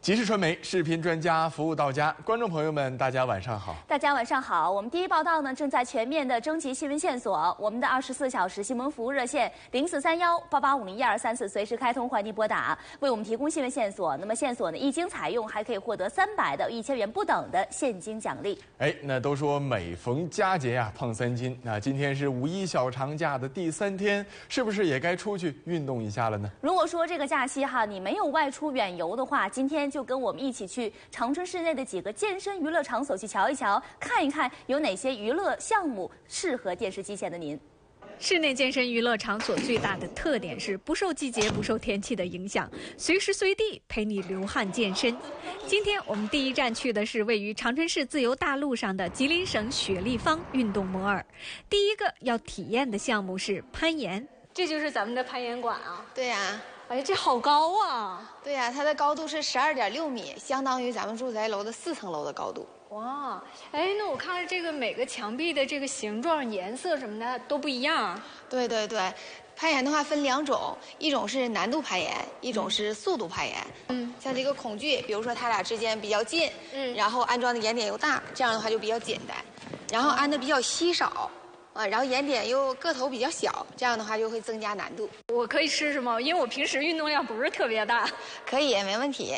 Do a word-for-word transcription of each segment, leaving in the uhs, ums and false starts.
即时传媒视频专家服务到家，观众朋友们，大家晚上好。 大家晚上好。我们第一报道呢，正在全面的征集新闻线索。我们的二十四小时新闻服务热线零四三幺八八五零一二三四随时开通，欢迎您拨打，为我们提供新闻线索。那么线索呢，一经采用，还可以获得三百到一千元不等的现金奖励。 哎，那都说每逢佳节呀、啊，胖三斤。那今天是五一小长假的第三天，是不是也该出去运动一下了呢？ 如果说这个假期哈，你没有外出远游的话，今天就跟我们一起去长春市内的几个健身娱乐场所去瞧一瞧，看一看有哪些娱乐项目适合电视机前的您。 室内健身娱乐场所最大的特点是不受季节、不受天气的影响，随时随地陪你流汗健身。今天我们第一站去的是位于长春市自由大路上的吉林省雪立方运动摩尔。第一个要体验的项目是攀岩，这就是咱们的攀岩馆啊。 对呀、啊。 哎，这好高啊！ 对呀、啊，它的高度是十二点六米，相当于咱们住宅楼的四层楼的高度。 哇，哎，那我看这个每个墙壁的这个形状、颜色什么的都不一样。 对对对，攀岩的话分两种，一种是难度攀岩，一种是速度攀岩。嗯，像这个孔距，比如说它俩之间比较近，嗯，然后安装的岩点又大，这样的话就比较简单。然后安的比较稀少。啊，然后岩点又个头比较小，这样的话就会增加难度。 我可以试试吗？因为我平时运动量不是特别大。 可以，没问题。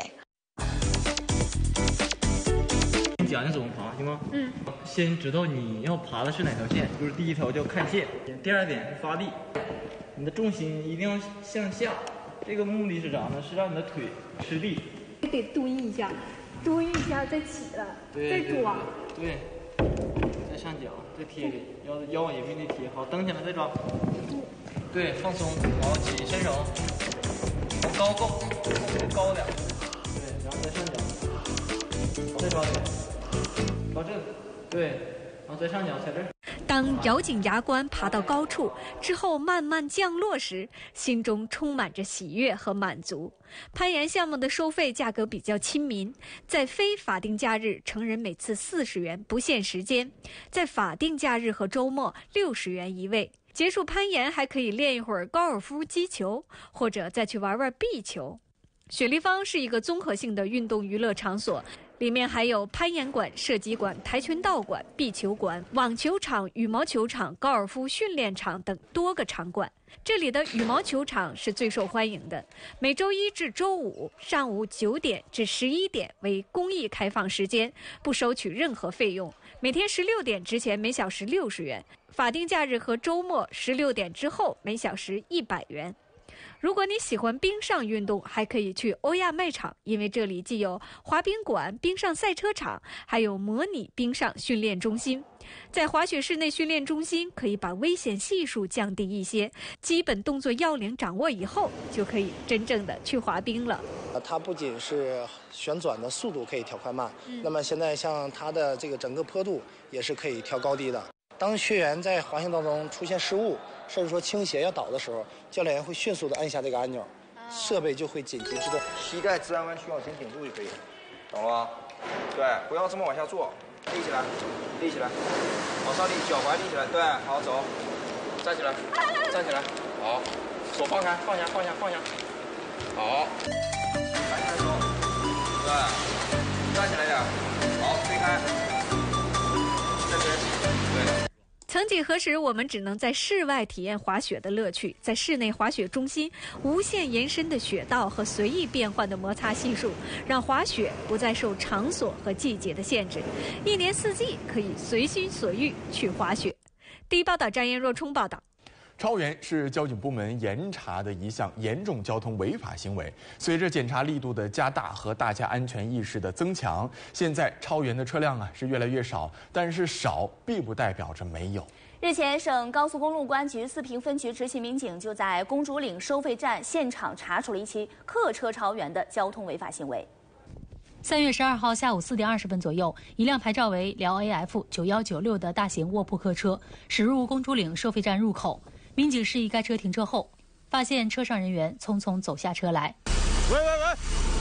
你讲讲怎么爬，行吗？嗯。先知道你要爬的是哪条线，就是第一条叫看线，第二点是发力。你的重心一定要向下，这个目的是啥呢？是让你的腿吃力。 你得蹲一下，蹲一下再起来，再抓。 对。再上脚，再贴里，腰腰也必须贴好，蹬起来再抓。对，放松，好，起伸手，往高够，再高点。对，然后再上脚，再抓腿，抓这个，对，然后再上脚，踩这儿。 当咬紧牙关爬到高处之后，慢慢降落时，心中充满着喜悦和满足。攀岩项目的收费价格比较亲民，在非法定假日，成人每次四十元，不限时间；在法定假日和周末，六十元一位。结束攀岩还可以练一会儿高尔夫击球，或者再去玩玩壁球。雪立方是一个综合性的运动娱乐场所，里面还有攀岩馆、射击馆、跆拳道馆、壁球馆、网球场、羽毛球场、高尔夫训练场等多个场馆。这里的羽毛球场是最受欢迎的，每周一至周五上午九点至十一点为公益开放时间，不收取任何费用。每天十六点之前每小时六十元，法定假日和周末十六点之后每小时一百元。如果你喜欢冰上运动，还可以去欧亚卖场，因为这里既有滑冰馆、冰上赛车场，还有模拟冰上训练中心。在滑雪室内训练中心，可以把危险系数降低一些，基本动作要领掌握以后，就可以真正的去滑冰了。 它不仅是旋转的速度可以调快慢，嗯、那么现在像它的这个整个坡度也是可以调高低的。当学员在滑行当中出现失误，甚至说倾斜要倒的时候，教练员会迅速的按下这个按钮，设备就会紧急制动。 膝盖自然弯曲往前顶住就可以，懂了吗？对，不要这么往下坐，立起来，立起来，往上立，脚踝立起来，对，好走，站起来，站起来，好，手放开，放下，放下，放下，好，抬起来手，对，站起来点，好，推开，这边，对。 曾几何时，我们只能在室外体验滑雪的乐趣，在室内滑雪中心无限延伸的雪道和随意变换的摩擦系数，让滑雪不再受场所和季节的限制，一年四季可以随心所欲去滑雪。第一报道，张彦若冲报道。 超员是交警部门严查的一项严重交通违法行为。随着检查力度的加大和大家安全意识的增强，现在超员的车辆啊是越来越少，但是少并不代表着没有。 日前，省高速公路公安局四平分局执勤民警就在公主岭收费站现场查处了一起客车超员的交通违法行为。 三月十二号下午四点二十分左右，一辆牌照为辽 A F 九一九六的大型卧铺客车驶入公主岭收费站入口。民警示意该车停车后，发现车上人员匆匆走下车来。 喂喂喂！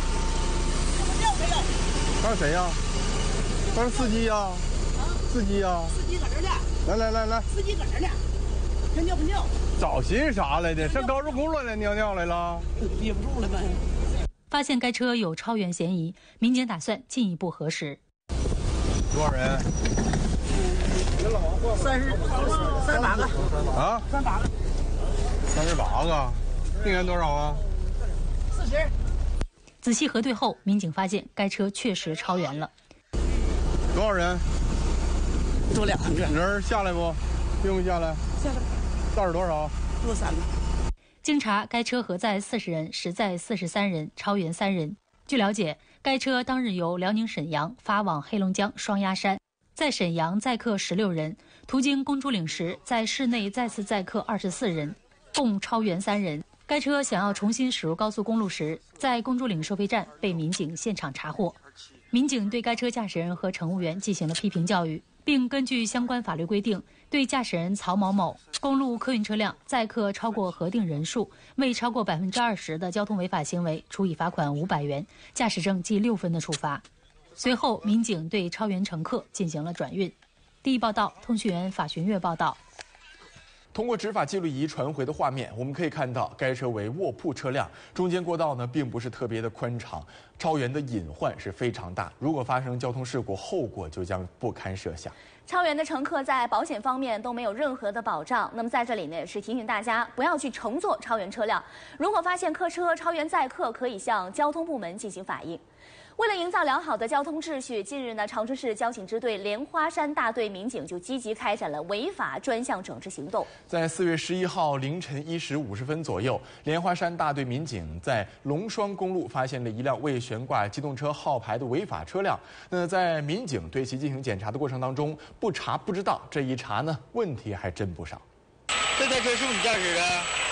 他是谁呀？他是司机呀？啊，司机呀？司机搁这呢。来来来来。司机搁这呢。还尿不尿？找寻啥来的？上高速公路来尿尿来了？憋不住了呗。 发现该车有超员嫌疑，民警打算进一步核实。 多少人？ 三十，三十八个。 啊？ 三十八个。 三十八个，定员多少啊？ 四十。 仔细核对后，民警发现该车确实超员了。 多少人？ 多两个。 人下来不？用不下来？ 下来。 道是多少？ 多三个。 经查，该车核载四十人，实载四十三人，超员三人。据了解，该车当日由辽宁沈阳发往黑龙江双鸭山，在沈阳载客十六人，途经公主岭时，在市内再次载客二十四人，共超员三人。该车想要重新驶入高速公路时，在公主岭收费站被民警现场查获。民警对该车驾驶人和乘务员进行了批评教育，并根据相关法律规定，对驾驶人曹某某公路客运车辆载客超过核定人数，未超过百分之二十的交通违法行为，处以罚款五百元、驾驶证记六分的处罚。随后，民警对超员乘客进行了转运。第一报道，通讯员法寻月报道。 通过执法记录仪传回的画面，我们可以看到该车为卧铺车辆，中间过道呢并不是特别的宽敞，超员的隐患是非常大。如果发生交通事故，后果就将不堪设想。 超员的乘客在保险方面都没有任何的保障。那么在这里呢，也是提醒大家不要去乘坐超员车辆。如果发现客车超员载客，可以向交通部门进行反映。为了营造良好的交通秩序，近日呢，长春市交警支队莲花山大队民警就积极开展了违法专项整治行动。 在四月十一号凌晨一时五十分左右，莲花山大队民警在龙双公路发现了一辆未悬挂机动车号牌的违法车辆。那在民警对其进行检查的过程当中，不查不知道，这一查呢，问题还真不少。 这台车是不是你驾驶的？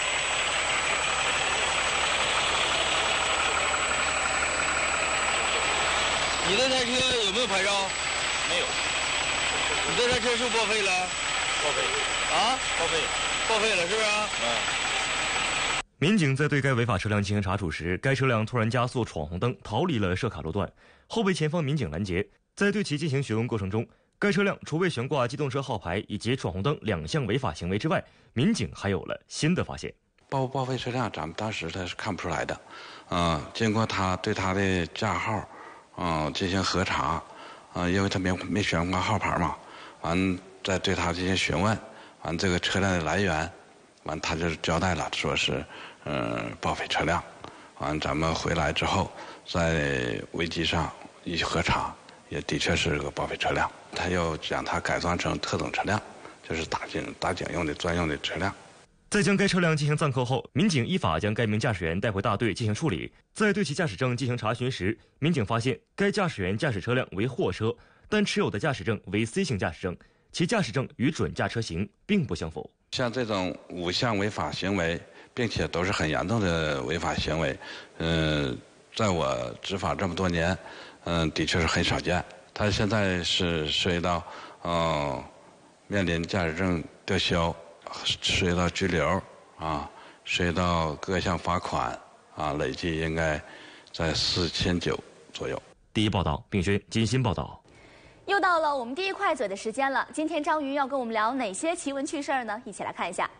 你这台车有没有牌照？没有。你这台车是不是报废了？报废。啊？报废。报废了是不是？嗯。 民警在对该违法车辆进行查处时，该车辆突然加速闯红灯，逃离了设卡路段，后被前方民警拦截。在对其进行询问过程中，该车辆除未悬挂机动车号牌以及闯红灯两项违法行为之外，民警还有了新的发现。 报不报废车辆，咱们当时他是看不出来的。嗯、呃，经过他对他的驾号。嗯，进行核查，啊、呃，因为他没没悬挂号牌嘛，完再对他进行询问，完这个车辆的来源，完他就交代了，说是呃报废车辆，完咱们回来之后，在危机上一核查，也的确是个报废车辆，他又将它改装成特种车辆，就是打警打警用的专用的车辆。 在将该车辆进行暂扣后，民警依法将该名驾驶员带回大队进行处理。在对其驾驶证进行查询时，民警发现该驾驶员驾驶车辆为货车，但持有的驾驶证为 C 型驾驶证，其驾驶证与准驾车型并不相符。 像这种五项违法行为，并且都是很严重的违法行为，嗯、呃，在我执法这么多年，嗯、呃，的确是很少见。他现在是涉及到，嗯、呃，面临驾驶证吊销。涉及到拘留啊，涉及到各项罚款啊，累计应该在四千九左右。 第一报道，并轩金鑫报道。 又到了我们第一快嘴的时间了，今天张云要跟我们聊哪些奇闻趣事呢？一起来看一下。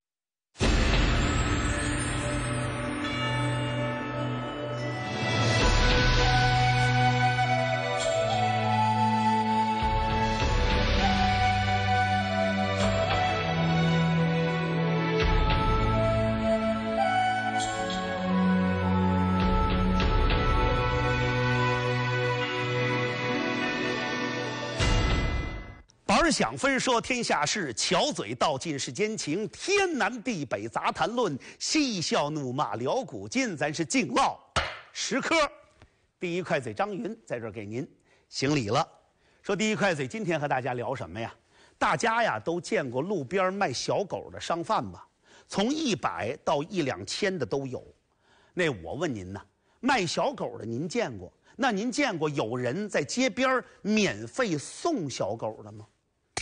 而想分说天下事，巧嘴道尽世间情。天南地北杂谈论，嬉笑怒骂聊古今。咱是净唠十科。第一快嘴张云在这儿给您行礼了。说第一快嘴，今天和大家聊什么呀？大家呀都见过路边卖小狗的商贩吧？从一百到一两千的都有。那我问您呢，卖小狗的您见过？那您见过有人在街边免费送小狗的吗？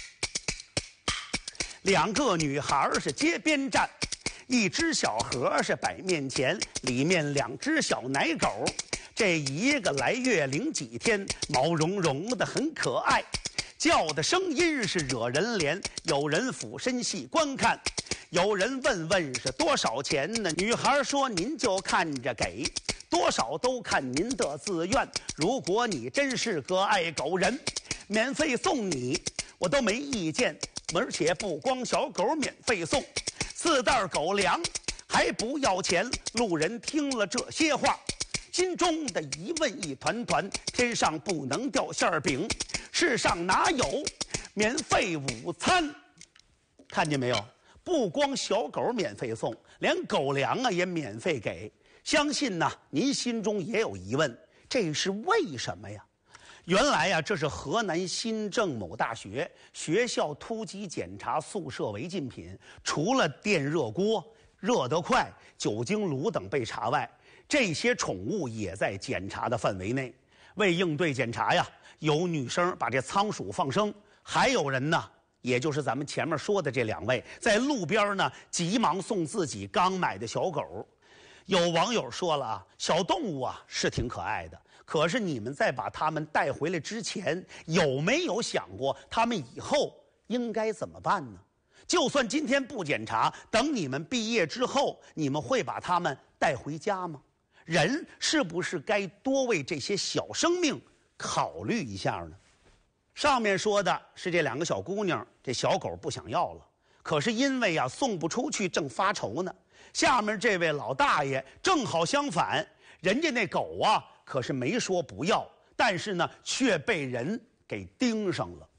两个女孩是街边站，一只小盒是摆面前，里面两只小奶狗，这一个来月零几天，毛茸茸的很可爱，叫的声音是惹人怜。有人俯身细观看，有人问问是多少钱呢？女孩说您就看着给， 多少都看您的自愿。如果你真是个爱狗人，免费送你我都没意见。而且不光小狗免费送，四袋狗粮还不要钱。路人听了这些话，心中的疑问一团团。天上不能掉馅饼，世上哪有免费午餐？看见没有？不光小狗免费送，连狗粮啊也免费给。相信呢，您心中也有疑问，这是为什么呀？原来呀，这是河南新郑某大学学校突击检查宿舍违禁品，除了电热锅、热得快、酒精炉等被查外，这些宠物也在检查的范围内。为应对检查呀，有女生把这仓鼠放生，还有人呢，也就是咱们前面说的这两位，在路边呢急忙送自己刚买的小狗。有网友说了啊，小动物啊是挺可爱的，可是你们在把它们带回来之前，有没有想过它们以后应该怎么办呢？就算今天不检查，等你们毕业之后，你们会把它们带回家吗？人是不是该多为这些小生命考虑一下呢？上面说的是这两个小姑娘，这小狗不想要了，可是因为啊送不出去，正发愁呢。下面这位老大爷正好相反，人家那狗啊可是没说不要，但是呢却被人给盯上了。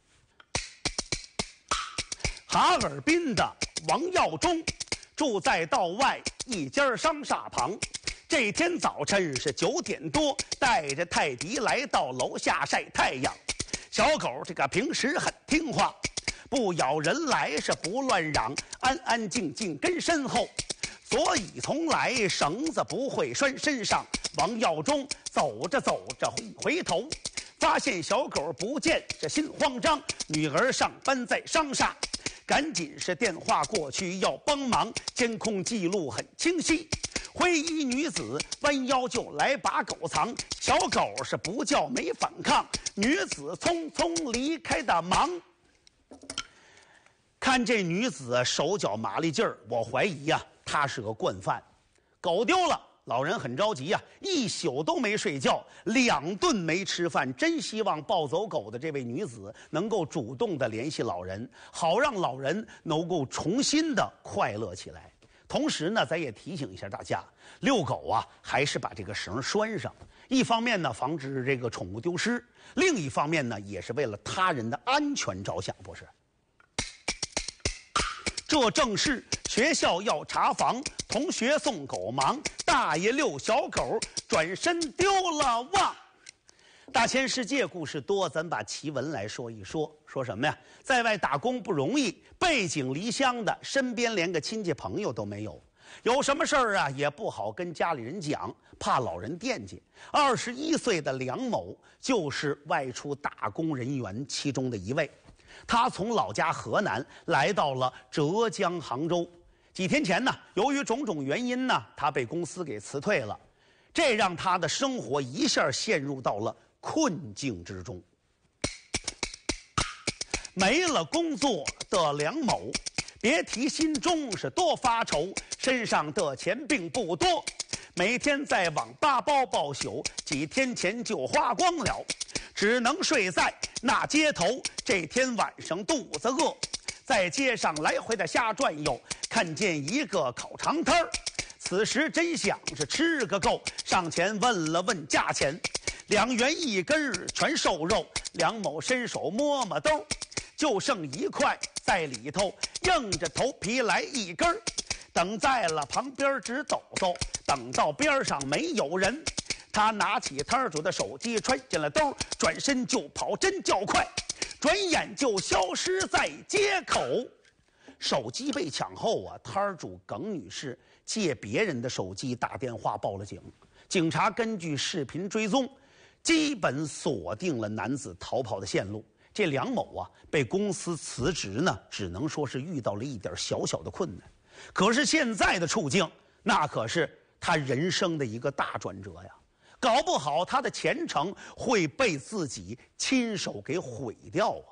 哈尔滨的王耀忠住在道外一家商厦旁，这天早晨是九点多，带着泰迪来到楼下晒太阳。小狗这个平时很听话，不咬人来是不乱嚷，安安静静跟身后，所以从来绳子不会拴身上。王耀忠走着走着回头，发现小狗不见，这心慌张。女儿上班在商厦，赶紧是电话过去要帮忙。监控记录很清晰，灰衣女子弯腰就来把狗藏，小狗是不叫没反抗，女子匆匆离开的忙。看这女子手脚麻利劲儿，我怀疑呀、啊，她是个惯犯。狗丢了，老人很着急呀、啊，一宿都没睡觉，两顿没吃饭，真希望抱走狗的这位女子能够主动的联系老人，好让老人能够重新的快乐起来。同时呢，咱也提醒一下大家，遛狗啊，还是把这个绳拴上。一方面呢，防止这个宠物丢失；另一方面呢，也是为了他人的安全着想，不是？这正是学校要查房，同学送狗忙，大爷遛小狗，转身丢了望。大千世界故事多，咱把奇闻来说一说。说什么呀？在外打工不容易，背井离乡的，身边连个亲戚朋友都没有，有什么事儿啊也不好跟家里人讲，怕老人惦记。二十一岁的梁某就是外出打工人员其中的一位。他从老家河南来到了浙江杭州。几天前呢，由于种种原因呢，他被公司给辞退了，这让他的生活一下陷入到了困境之中。没了工作的梁某，别提心中是多发愁，身上的钱并不多，每天在网吧包包宿，几天前就花光了，只能睡在那街头。这天晚上肚子饿，在街上来回的瞎转悠，看见一个烤肠摊儿，此时真想是吃个够，上前问了问价钱，两元一根儿，全瘦肉。梁某伸手摸摸兜，就剩一块在里头，硬着头皮来一根儿，等在了旁边直抖抖，等到边上没有人，他拿起摊主的手机揣进了兜，转身就跑，真叫快，转眼就消失在街口。手机被抢后啊，摊主耿女士借别人的手机打电话报了警。警察根据视频追踪，基本锁定了男子逃跑的线路。这梁某啊，被公司辞职呢，只能说是遇到了一点小小的困难。可是现在的处境，那可是他人生的一个大转折呀！搞不好他的前程会被自己亲手给毁掉啊！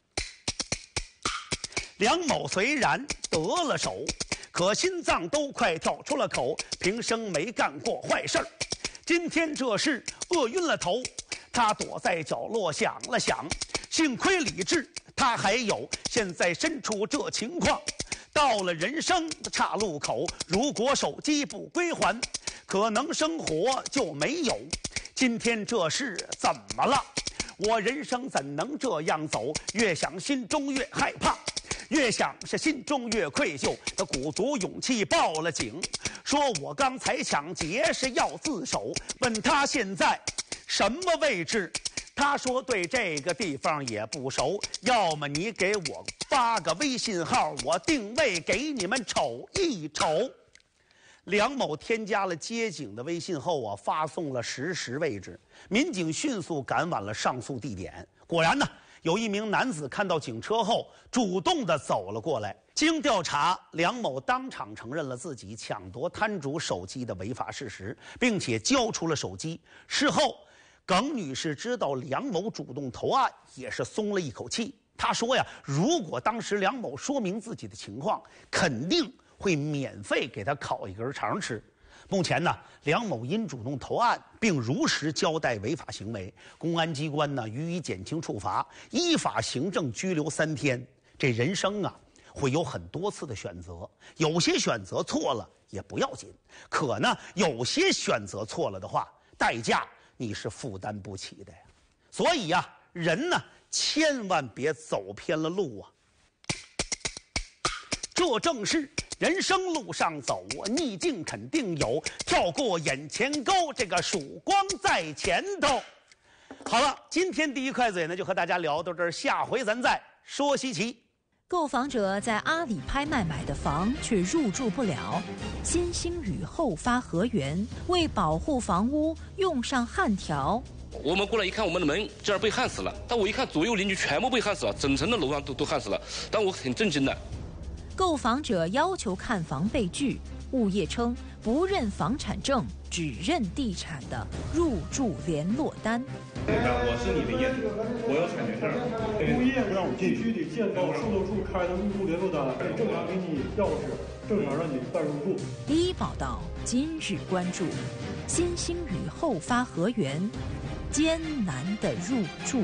梁某虽然得了手，可心脏都快跳出了口，平生没干过坏事儿。 今天这事饿晕了头，他躲在角落想了想，幸亏理智他还有，现在身处这情况，到了人生的岔路口，如果手机不归还，可能生活就没有。今天这事怎么了？我人生怎能这样走？越想心中越害怕，越想是心中越愧疚。他鼓足勇气报了警，说我刚才抢劫是要自首。问他现在什么位置？他说对这个地方也不熟，要么你给我发个微信号，我定位给你们瞅一瞅。梁某添加了接警的微信后啊，发送了实时位置。民警迅速赶往了上诉地点，果然呢，有一名男子看到警车后，主动的走了过来。经调查，梁某当场承认了自己抢夺摊主手机的违法事实，并且交出了手机。事后，耿女士知道梁某主动投案，也是松了一口气。她说呀，如果当时梁某说明自己的情况，肯定会免费给他烤一根肠吃。目前呢，梁某因主动投案并如实交代违法行为，公安机关呢予以减轻处罚，依法行政拘留三天。这人生啊，会有很多次的选择，有些选择错了也不要紧，可呢，有些选择错了的话，代价你是负担不起的呀。所以呀，人呢，千万别走偏了路啊。这正是人生路上走，逆境肯定有，跳过眼前沟，这个曙光在前头。好了，今天第一块嘴呢，就和大家聊到这儿，下回咱再说稀奇。 购房者在阿里拍卖买的房却入住不了，新兴宇后发河源为保护房屋用上焊条。 我们过来一看，我们的门这儿被焊死了，但我一看左右邻居全部被焊死了，整层的楼上都都焊死了，但我挺震惊的。 购房者要求看房被拒，物业称不认房产证，只认地产的入住联络单。 你看，我是你的业主，我有产权证。物业让我必须得见到售楼处开的入住联络单，正常给你钥匙，正常让你办入住。 第一报道今日关注：新兴宇后发河源，艰难的入住。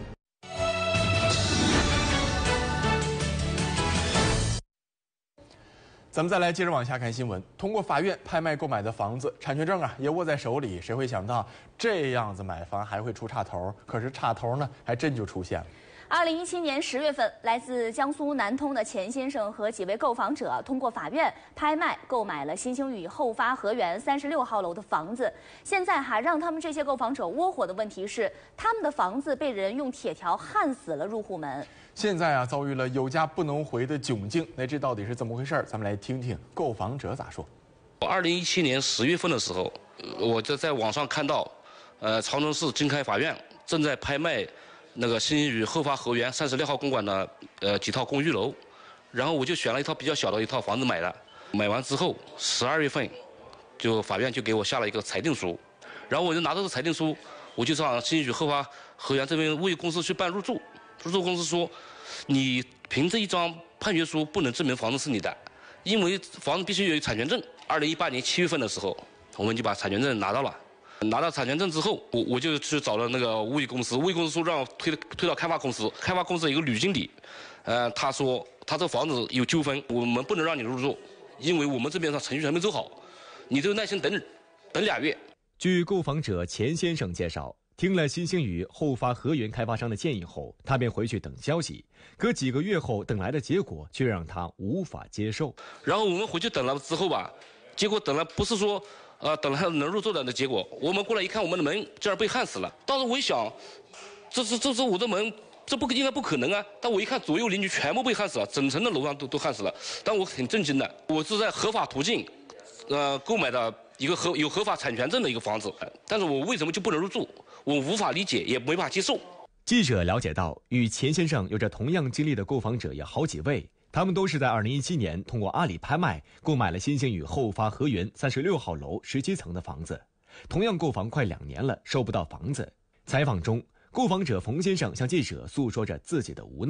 咱们再来接着往下看新闻。通过法院拍卖购买的房子，产权证啊也握在手里，谁会想到这样子买房还会出岔头？可是岔头呢，还真就出现了。 二零一七年十月份，来自江苏南通的钱先生和几位购房者通过法院拍卖购买了新兴宇后发河源三十六号楼的房子。现在哈，让他们这些购房者窝火的问题是，他们的房子被人用铁条焊死了入户门。 现在啊，遭遇了有家不能回的窘境。那这到底是怎么回事？咱们来听听购房者咋说。 二零一七年十月份的时候，我就在网上看到，呃，长春市经开法院正在拍卖那个新兴宇后发河源三十六号公馆的呃几套公寓楼，然后我就选了一套比较小的一套房子买了。买完之后，十二月份，就法院就给我下了一个裁定书，然后我就拿到这裁定书，我就上新兴宇后发河源这边物业公司去办入住。入住公司说，你凭这一张判决书不能证明房子是你的，因为房子必须有产权证。二零一八年七月份的时候，我们就把产权证拿到了。拿到产权证之后，我我就去找了那个物业公司，物业公司说让我推推到开发公司，开发公司有个吕经理，呃，他说他这房子有纠纷，我们不能让你入住，因为我们这边上程序还没走好，你就耐心等等俩月。 据购房者钱先生介绍，听了新兴宇后发河源开发商的建议后，他便回去等消息。可几个月后等来的结果却让他无法接受。 然后我们回去等了之后吧，结果等了不是说呃等了能入住的结果，我们过来一看，我们的门这儿被焊死了。当时我一想，这是这是我的门，这不应该不可能啊！但我一看左右邻居全部被焊死了，整层的楼上都都焊死了。但我挺震惊的，我是在合法途径，呃购买的一个合有合法产权证的一个房子，但是我为什么就不能入住？我无法理解，也没法接受。 记者了解到，与钱先生有着同样经历的购房者有好几位，他们都是在二零一七年通过阿里拍卖购买了新兴宇后发河源三十六号楼十七层的房子，同样购房快两年了，收不到房子。采访中，购房者冯先生向记者诉说着自己的无奈。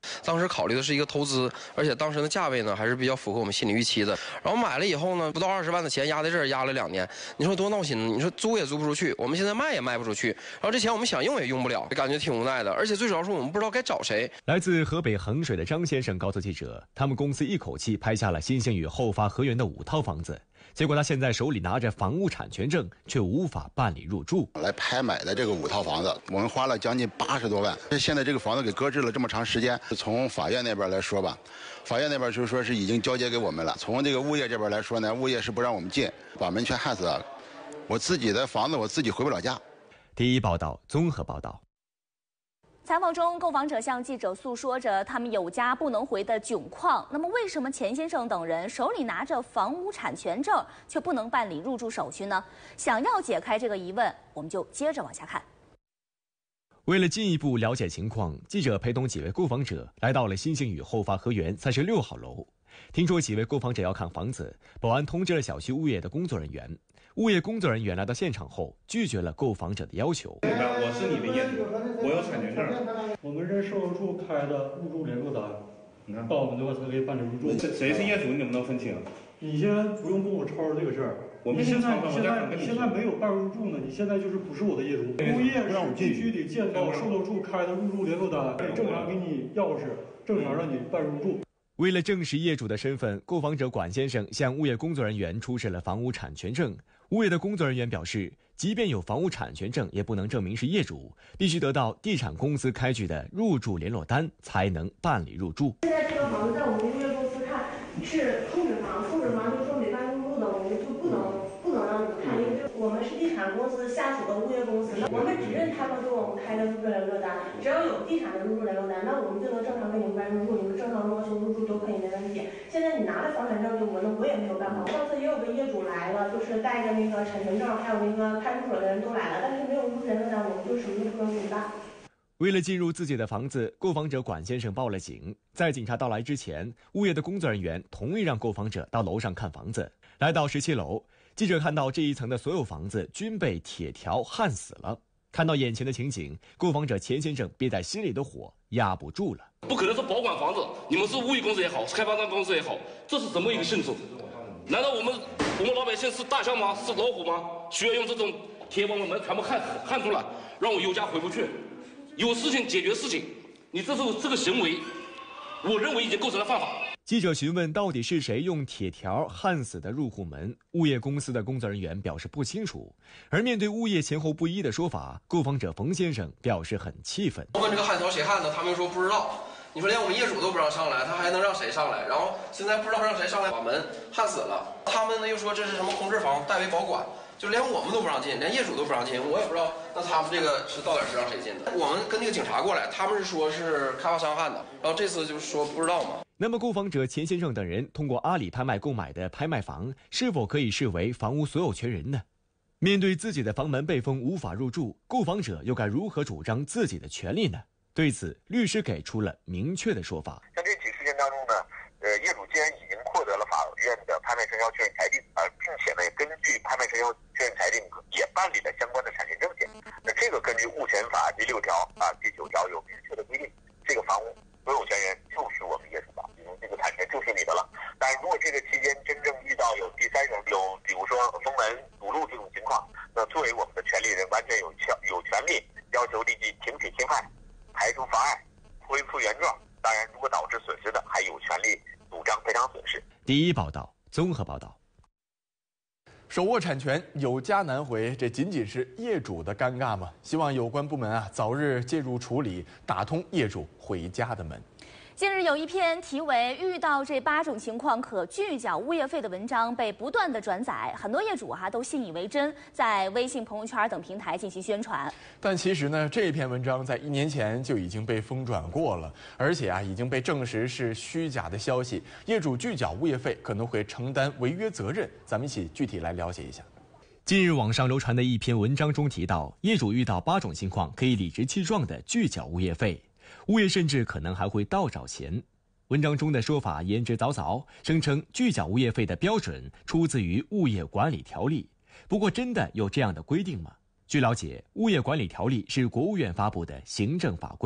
当时考虑的是一个投资，而且当时的价位呢还是比较符合我们心理预期的。然后买了以后呢，不到二十万的钱压在这儿，压了两年，你说多闹心？你说租也租不出去，我们现在卖也卖不出去，然后这钱我们想用也用不了，感觉挺无奈的。而且最主要是我们不知道该找谁。 来自河北衡水的张先生告诉记者，他们公司一口气拍下了新兴与后发河源的五套房子。结果他现在手里拿着房屋产权证，却无法办理入住。 来拍买的这个五套房子，我们花了将近八十多万。现在这个房子给搁置了这么长时间，从法院那边来说吧，法院那边就是说是已经交接给我们了。从这个物业这边来说呢，物业是不让我们进，把门全焊死了。我自己的房子我自己回不了家。 第一报道综合报道。 采访中，购房者向记者诉说着他们有家不能回的窘况。那么，为什么钱先生等人手里拿着房屋产权证，却不能办理入住手续呢？想要解开这个疑问，我们就接着往下看。 为了进一步了解情况，记者陪同几位购房者来到了新兴与后发河源三十六号楼。听说几位购房者要看房子，保安通知了小区物业的工作人员。物业工作人员来到现场后，拒绝了购房者的要求。 我是你的业主，我有产权证。我们这售楼处开的入住联络单，你看到我们这块才可以办理入住。谁是业主？你能不能分清？你先不用跟我吵吵这个事儿。我们现在现在你现在没有办入住呢，你现在就是不是我的业主。物业是必须得见到售楼处开的入住联络单，正常给你钥匙，正常让你办入住。 为了证实业主的身份，购房者管先生向物业工作人员出示了房屋产权证。物业的工作人员表示，即便有房屋产权证，也不能证明是业主，必须得到地产公司开具的入住联络单才能办理入住。 现在这个房子在我们物业公司看是空置房，空置房就说没办入住的，我们就不能不能让你们看，因为我们是地产公司下属的物业公司，我们只认他们给我们开的入住联络单，只要有地产的入住联络单，那我们就能正常给你们办入住，你们正常要求入住都可以没问题。现在你拿着房产证给我们，我也没有办法。上次也有个业主来了，就是带着那个产权证，还有那个派出所的人都来了，但是没有入住联络单，我们就什么都不能给你办。 为了进入自己的房子，购房者管先生报了警。在警察到来之前，物业的工作人员同意让购房者到楼上看房子。来到十七楼，记者看到这一层的所有房子均被铁条焊死了。看到眼前的情景，购房者钱先生憋在心里的火压不住了。 不可能是保管房子，你们是物业公司也好，是开发商公司也好，这是怎么一个性质？难道我们我们老百姓是大象吗？是老虎吗？需要用这种铁把我们全部焊焊住了，让我有家回不去？有事情解决事情，你这是这个行为，我认为已经构成了犯法。 记者询问到底是谁用铁条焊死的入户门，物业公司的工作人员表示不清楚。而面对物业前后不一的说法，购房者冯先生表示很气愤。 我问这个焊条谁焊的，他们又说不知道。你说连我们业主都不让上来，他还能让谁上来？然后现在不知道让谁上来把门焊死了。他们呢又说这是什么空置房，代为保管，就连我们都不让进，连业主都不让进，我也不知道那他们这个是到底是让谁进的。我们跟那个警察过来，他们是说是开发商焊的，然后这次就是说不知道嘛。 那么购房者钱先生等人通过阿里拍卖购买的拍卖房，是否可以视为房屋所有权人呢？面对自己的房门被封无法入住，购房者又该如何主张自己的权利呢？对此，律师给出了明确的说法。 像这起事件当中呢，呃，业主既然已经获得了法院的拍卖承销确认裁定，而并且呢，根据拍卖承销确认裁定也办理了相关的产权证件，那这个根据物权法第六条啊、第九条有明确的规定，这个房屋所有权人就是我们业主的，这个产权就是你的了。但是如果这个期间真正遇到有第三人，有比如说封门堵路这种情况，那作为我们的权利人，完全有权有权利要求立即停止侵害。排除妨碍，恢复原状。当然，如果导致损失的，还有权利主张赔偿损失。 第一报道综合报道。 手握产权，有家难回，这仅仅是业主的尴尬吗？希望有关部门啊早日介入处理，打通业主回家的门。 近日有一篇题为“遇到这八种情况可拒缴物业费”的文章被不断的转载，很多业主哈、啊、都信以为真，在微信朋友圈等平台进行宣传。 但其实呢，这篇文章在一年前就已经被疯转过了，而且啊已经被证实是虚假的消息。业主拒缴物业费可能会承担违约责任。咱们一起具体来了解一下。 近日网上流传的一篇文章中提到，业主遇到八种情况可以理直气壮地拒缴物业费。物业甚至可能还会倒找钱。文章中的说法言之凿凿，声称拒缴物业费的标准出自于物业管理条例。不过，真的有这样的规定吗？据了解，物业管理条例是国务院发布的行政法规，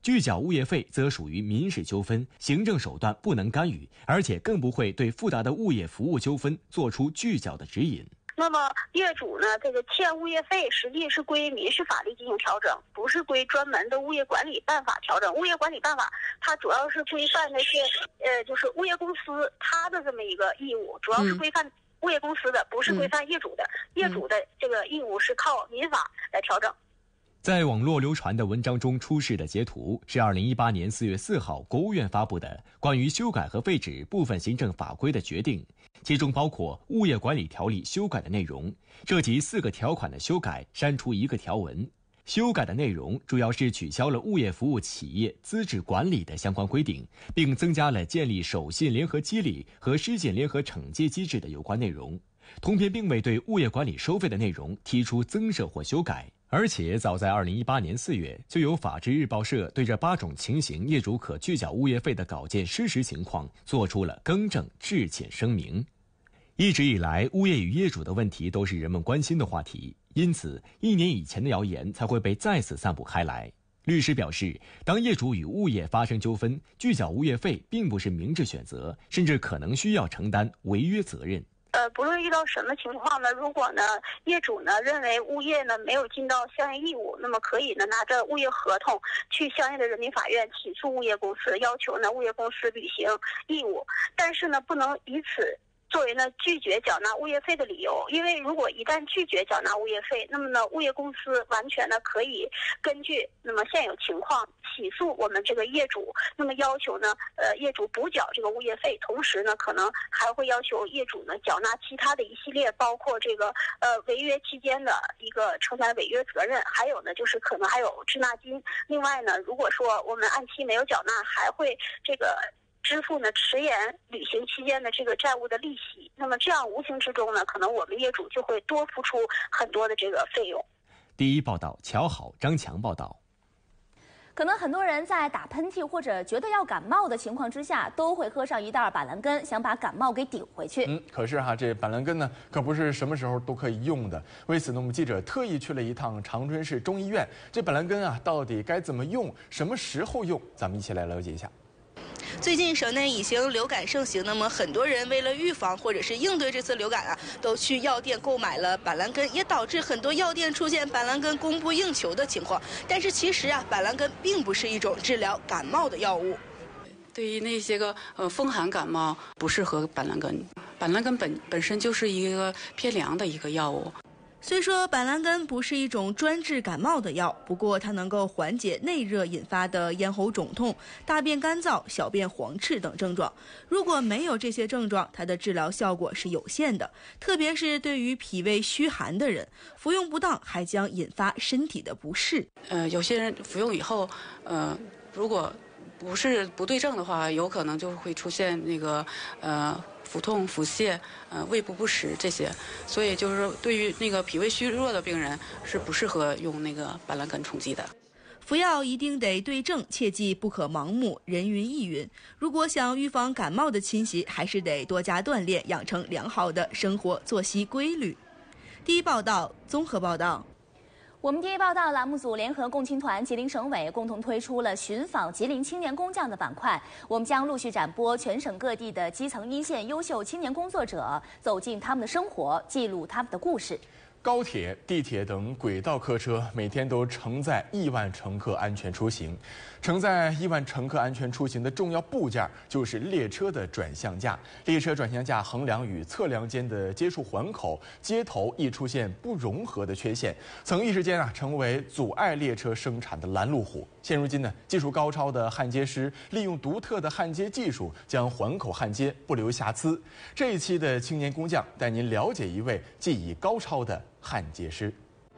拒缴物业费则属于民事纠纷，行政手段不能干预，而且更不会对复杂的物业服务纠纷做出拒缴的指引。 那么业主呢，这个欠物业费实际是归民事法律进行调整，不是归专门的物业管理办法调整。物业管理办法它主要是规范那些呃，就是物业公司它的这么一个义务，主要是规范物业公司的，不是规范业主的。嗯、业主的这个义务是靠民法来调整。 在网络流传的文章中出示的截图是二零一八年四月四号国务院发布的关于修改和废止部分行政法规的决定，其中包括物业管理条例修改的内容，涉及四个条款的修改，删除一个条文。修改的内容主要是取消了物业服务企业资质管理的相关规定，并增加了建立守信联合激励和失信联合惩戒机制的有关内容。通篇并未对物业管理收费的内容提出增设或修改。而且早在二零一八年四月，就有法制日报社对这八种情形业主可拒缴物业费的稿件失实情况做出了更正致歉声明。一直以来，物业与业主的问题都是人们关心的话题，因此一年以前的谣言才会被再次散布开来。律师表示，当业主与物业发生纠纷，拒缴物业费并不是明智选择，甚至可能需要承担违约责任。 呃，不论遇到什么情况呢，如果呢业主呢认为物业呢没有尽到相应义务，那么可以呢拿着物业合同去相应的人民法院起诉物业公司，要求呢物业公司履行义务，但是呢不能以此作为呢拒绝缴纳物业费的理由，因为如果一旦拒绝缴纳物业费，那么呢物业公司完全呢可以根据那么现有情况起诉我们这个业主，那么要求呢呃业主补缴这个物业费，同时呢可能还会要求业主呢缴纳其他的一系列包括这个呃违约期间的一个承担违约责任，还有呢就是可能还有滞纳金。另外呢，如果说我们按期没有缴纳，还会这个支付呢迟延履行期间的这个债务的利息，那么这样无形之中呢，可能我们业主就会多付出很多的这个费用。 第一报道，乔好，张强报道。 可能很多人在打喷嚏或者觉得要感冒的情况之下，都会喝上一袋板蓝根，想把感冒给顶回去。 嗯，可是哈，这板蓝根呢，可不是什么时候都可以用的。为此呢，我们记者特意去了一趟长春市中医院。这板蓝根啊，到底该怎么用？什么时候用？咱们一起来了解一下。 最近省内乙型流感盛行，那么很多人为了预防或者是应对这次流感啊，都去药店购买了板蓝根，也导致很多药店出现板蓝根供不应求的情况。但是其实啊，板蓝根并不是一种治疗感冒的药物。 对于那些个呃风寒感冒不适合板蓝根，板蓝根本本身就是一个偏凉的一个药物。 虽说板蓝根不是一种专治感冒的药，不过它能够缓解内热引发的咽喉肿痛、大便干燥、小便黄赤等症状。如果没有这些症状，它的治疗效果是有限的，特别是对于脾胃虚寒的人，服用不当还将引发身体的不适。 呃，有些人服用以后，呃，如果不是不对症的话，有可能就会出现那个呃。腹痛、腹泻、呃胃部不食这些，所以就是说，对于那个脾胃虚弱的病人是不适合用那个板蓝根冲剂的。 服药一定得对症，切记不可盲目，人云亦云。如果想预防感冒的侵袭，还是得多加锻炼，养成良好的生活作息规律。第一报道，综合报道。 我们第一报道栏目组联合共青团、吉林省委共同推出了寻访吉林青年工匠的板块，我们将陆续展播全省各地的基层一线优秀青年工作者，走进他们的生活，记录他们的故事。 高铁、地铁等轨道客车每天都承载亿万乘客安全出行。承载亿万乘客安全出行的重要部件就是列车的转向架。列车转向架横梁与侧梁间的接触环口、接头易出现不融合的缺陷，曾一时间啊成为阻碍列车生产的拦路虎。现如今呢，技术高超的焊接师利用独特的焊接技术，将环口焊接不留瑕疵。这一期的青年工匠带您了解一位技艺高超的焊接师。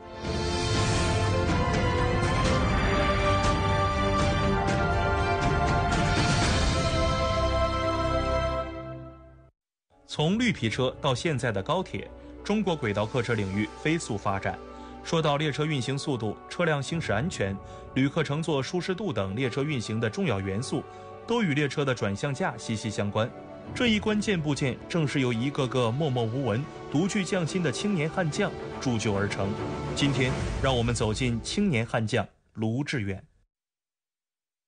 从绿皮车到现在的高铁，中国轨道客车领域飞速发展。说到列车运行速度、车辆行驶安全、旅客乘坐舒适度等列车运行的重要元素，都与列车的转向架息息相关。这一关键部件正是由一个个默默无闻、独具匠心的青年焊匠铸就而成。今天，让我们走进青年焊匠卢志远。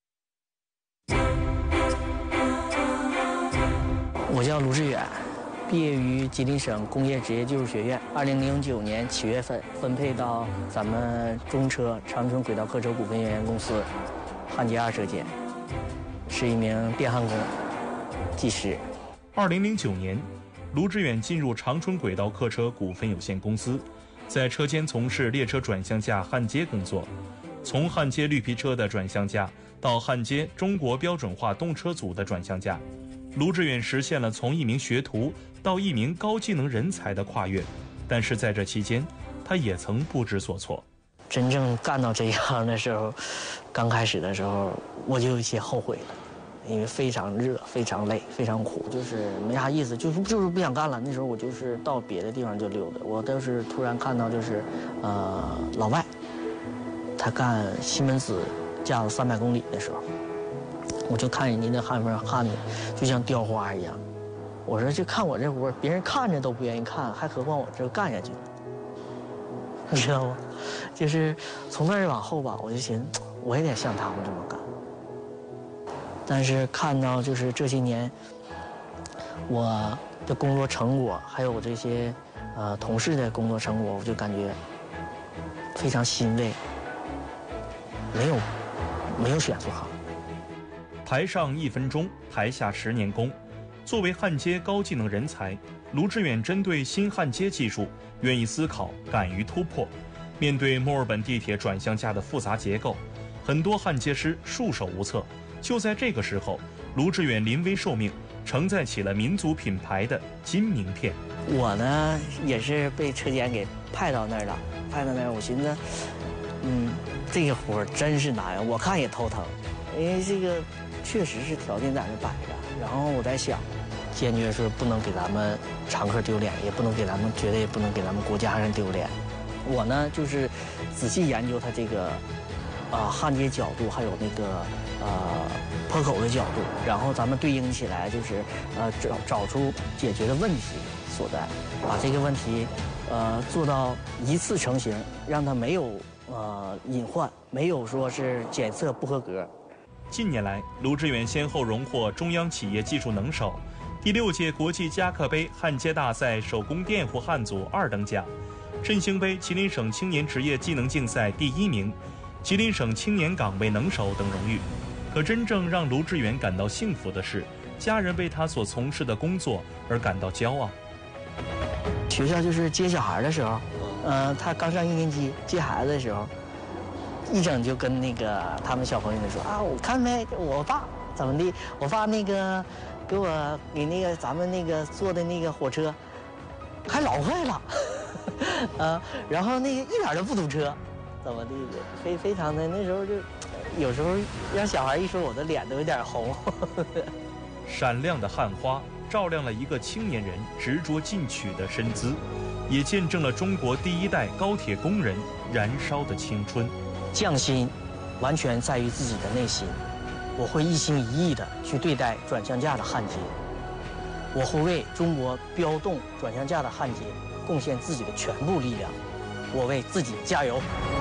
叫卢志远，毕业于吉林省工业职业技术学院。二零零九年七月份分配到咱们中车长春轨道客车股份有限公司焊接二车间，是一名电焊工、技师。 二零零九年，卢志远进入长春轨道客车股份有限公司，在车间从事列车转向架焊接工作。从焊接绿皮车的转向架到焊接中国标准化动车组的转向架，卢志远实现了从一名学徒到一名高技能人才的跨越。但是在这期间，他也曾不知所措。 真正干到这一行的时候，刚开始的时候我就有些后悔了，因为非常热、非常累、非常苦，就是没啥意思，就是就是不想干了。那时候我就是到别的地方就溜达。我倒是突然看到，就是呃老外，他干西门子架子三百公里的时候，我就看人家那焊缝焊的就像雕花一样。我说就看我这活，别人看着都不愿意看，还何况我这干下去了，你知道吗？就是从那儿往后吧，我就寻思我也得像他们这么干。但是看到就是这些年我的工作成果，还有我这些呃同事的工作成果，我就感觉非常欣慰。没有，没有选错行。 台上一分钟，台下十年功。作为焊接高技能人才，卢志远针对新焊接技术愿意思考，敢于突破。面对墨尔本地铁转向架的复杂结构，很多焊接师束手无策。就在这个时候，卢志远临危受命，承载起了民族品牌的金名片。 我呢也是被车间给派到那儿了，派到那儿，我寻思，嗯，这个活真是难呀，我看也头疼，因为这个确实是条件在那摆着。然后我在想，坚决是不能给咱们常客丢脸，也不能给咱们，绝对也不能给咱们国家人丢脸。我呢就是仔细研究它这个啊、呃、焊接角度，还有那个呃坡口的角度，然后咱们对应起来，就是呃找找出解决的问题所在，把这个问题呃做到一次成型，让它没有呃隐患，没有说是检测不合格。 近年来，卢志远先后荣获中央企业技术能手、第六届国际嘉客杯焊接大赛手工电弧焊组二等奖、振兴杯吉林省青年职业技能竞赛第一名、吉林省青年岗位能手等荣誉。可真正让卢志远感到幸福的是，家人为他所从事的工作而感到骄傲。 学校就是接小孩的时候，呃，他刚上一年级接孩子的时候，一整就跟那个他们小朋友们说啊，我看没我爸怎么的，我爸那个给我给那个咱们那个坐的那个火车还老快了，啊，然后那个一点都不堵车，怎么的，非非常的那时候就有时候让小孩一说，我的脸都有点红。 闪亮的焊花照亮了一个青年人执着进取的身姿，也见证了中国第一代高铁工人燃烧的青春。 匠心完全在于自己的内心，我会一心一意地去对待转向架的焊接，我会为中国标动转向架的焊接贡献自己的全部力量，我为自己加油。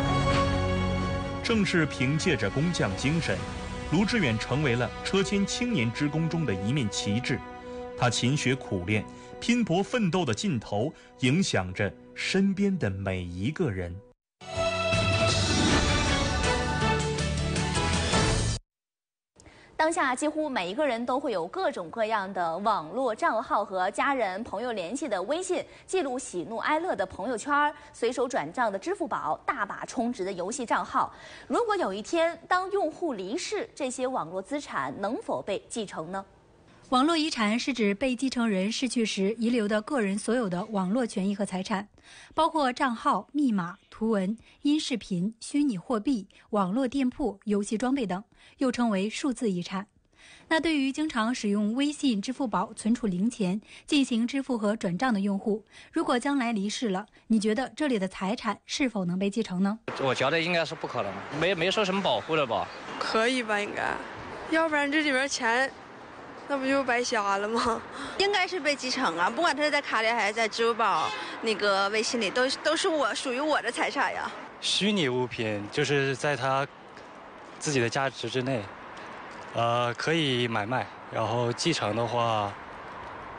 正是凭借着工匠精神，卢志远成为了车间青年职工中的一面旗帜。他勤学苦练、拼搏奋斗的劲头，影响着身边的每一个人。 当下几乎每一个人都会有各种各样的网络账号和家人朋友联系的微信，记录喜怒哀乐的朋友圈，随手转账的支付宝，大把充值的游戏账号。如果有一天当用户离世，这些网络资产能否被继承呢？ 网络遗产是指被继承人逝去时遗留的个人所有的网络权益和财产，包括账号、密码、图文、音视频、虚拟货币、网络店铺、游戏装备等，又称为数字遗产。那对于经常使用微信、支付宝存储零钱进行支付和转账的用户，如果将来离世了，你觉得这里的财产是否能被继承呢？ 我觉得应该是不可能，没没受什么保护的吧？ 可以吧，应该，要不然这里边钱那不就白瞎了吗？ 应该是被继承啊，不管他是在卡里还是在支付宝、那个微信里，都都是我属于我的财产呀。 虚拟物品就是在他自己的价值之内，呃，可以买卖。然后继承的话，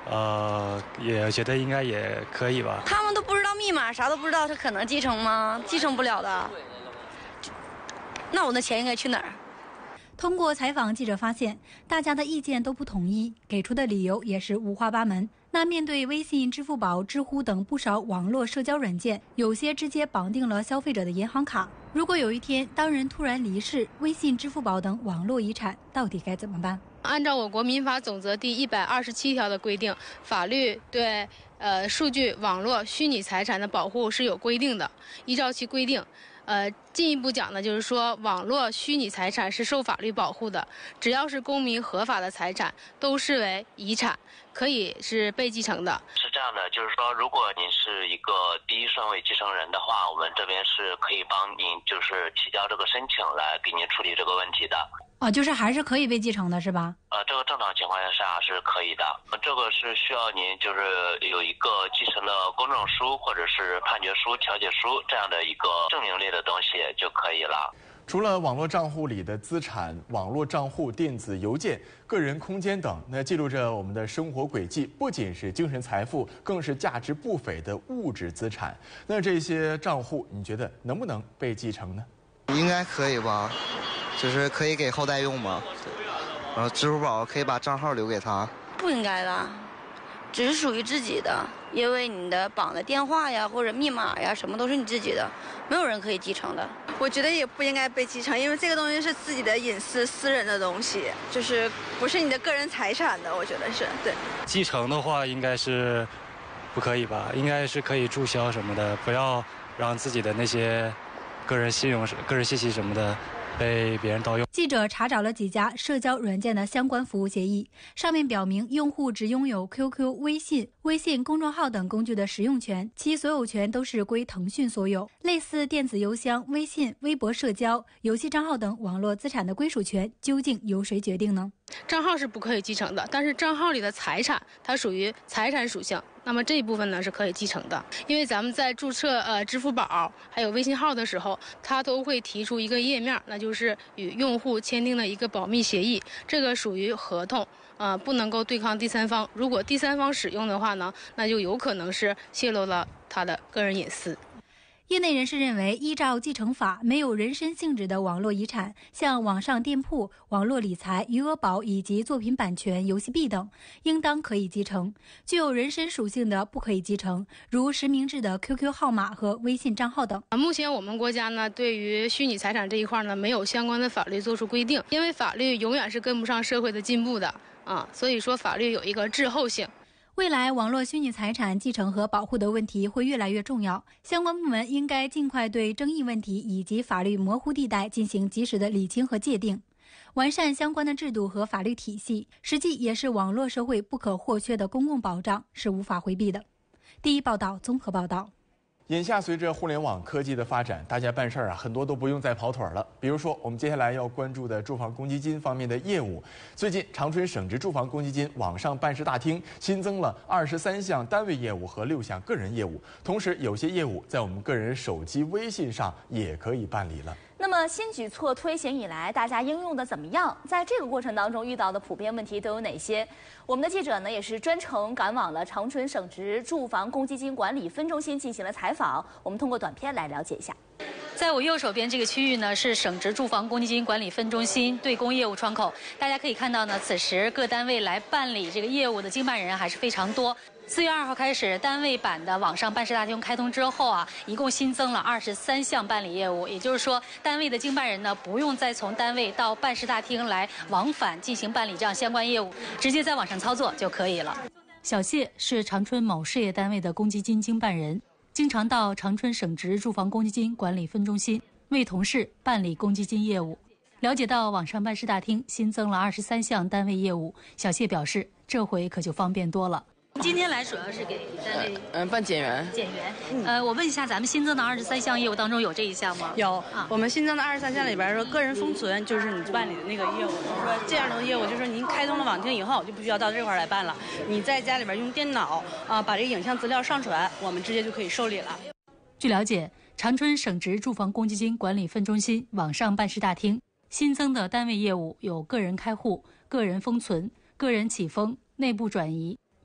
呃，也觉得应该也可以吧。 他们都不知道密码，啥都不知道，他可能继承吗？继承不了的。那我那钱应该去哪儿？ 通过采访，记者发现大家的意见都不统一，给出的理由也是五花八门。那面对微信、支付宝、知乎等不少网络社交软件，有些直接绑定了消费者的银行卡。如果有一天当人突然离世，微信、支付宝等网络遗产到底该怎么办？ 按照我国民法总则第一百二十七条的规定，法律对呃数据网络虚拟财产的保护是有规定的。依照其规定，呃，进一步讲呢，就是说网络虚拟财产是受法律保护的，只要是公民合法的财产，都视为遗产，可以是被继承的。 是这样的，就是说，如果您是一个第一顺位继承人的话，我们这边是可以帮您就是提交这个申请来给您处理这个问题的。 哦，就是还是可以被继承的，是吧？ 呃，这个正常情况下是可以的。这个是需要您就是有一个继承的公证书或者是判决书、调解书这样的一个证明类的东西就可以了。 除了网络账户里的资产、网络账户、电子邮件、个人空间等，那记录着我们的生活轨迹，不仅是精神财富，更是价值不菲的物质资产。那这些账户，你觉得能不能被继承呢？ 应该可以吧，就是可以给后代用嘛。然后支付宝可以把账号留给他。 不应该的，只是属于自己的，因为你的绑的电话呀或者密码呀什么都是你自己的，没有人可以继承的。 我觉得也不应该被继承，因为这个东西是自己的隐私、私人的东西，就是不是你的个人财产的。我觉得是对。 继承的话应该是不可以吧？应该是可以注销什么的，不要让自己的那些个人信用、个人信息什么的被别人盗用。 记者查找了几家社交软件的相关服务协议，上面表明用户只拥有 Q Q、微信、微信公众号等工具的使用权，其所有权都是归腾讯所有。类似电子邮箱、微信、微博社交、游戏账号等网络资产的归属权，究竟由谁决定呢？ 账号是不可以继承的，但是账号里的财产它属于财产属性，那么这一部分呢是可以继承的。因为咱们在注册呃支付宝还有微信号的时候，它都会提出一个页面，那就是与用户签订的一个保密协议，这个属于合同，呃不能够对抗第三方。如果第三方使用的话呢，那就有可能是泄露了他的个人隐私。 业内人士认为，依照继承法，没有人身性质的网络遗产，像网上店铺、网络理财、余额宝以及作品版权、游戏币等，应当可以继承；具有人身属性的不可以继承，如实名制的 Q Q 号码和微信账号等。 目前我们国家呢，对于虚拟财产这一块呢，没有相关的法律做出规定，因为法律永远是跟不上社会的进步的啊，所以说法律有一个滞后性。 未来网络虚拟财产继承和保护的问题会越来越重要，相关部门应该尽快对争议问题以及法律模糊地带进行及时的理清和界定，完善相关的制度和法律体系，实际也是网络社会不可或缺的公共保障，是无法回避的。第一报道综合报道。 眼下随着互联网科技的发展，大家办事儿啊，很多都不用再跑腿了。比如说，我们接下来要关注的住房公积金方面的业务。最近，长春省直住房公积金网上办事大厅新增了二十三项单位业务和六项个人业务，同时有些业务在我们个人手机微信上也可以办理了。 那么新举措推行以来，大家应用的怎么样？在这个过程当中遇到的普遍问题都有哪些？我们的记者呢也是专程赶往了长春省直住房公积金管理分中心进行了采访，我们通过短片来了解一下。 在我右手边这个区域呢，是省直住房公积金管理分中心对公业务窗口。大家可以看到呢，此时各单位来办理这个业务的经办人还是非常多。四月二号开始，单位版的网上办事大厅开通之后啊，一共新增了二十三项办理业务。也就是说，单位的经办人呢，不用再从单位到办事大厅来往返进行办理这样相关业务，直接在网上操作就可以了。小谢是长春某事业单位的公积金经办人，经常到长春省直住房公积金管理分中心为同事办理公积金业务。了解到网上办事大厅新增了二十三项单位业务，小谢表示，这回可就方便多了。今天来主要是给单位嗯、呃、办减员。 减员，嗯、呃，我问一下，咱们新增的二十三项业务当中有这一项吗？ 有，啊、我们新增的二十三项里边说，个人封存就是你办理的那个业务。就是说这样的业务，就是说您开通了网厅以后，就不需要到这块来办了。你在家里边用电脑啊、呃、把这个影像资料上传，我们直接就可以受理了。 据了解，长春省直住房公积金管理分中心网上办事大厅新增的单位业务有个人开户、个人封存、个人起封、内部转移、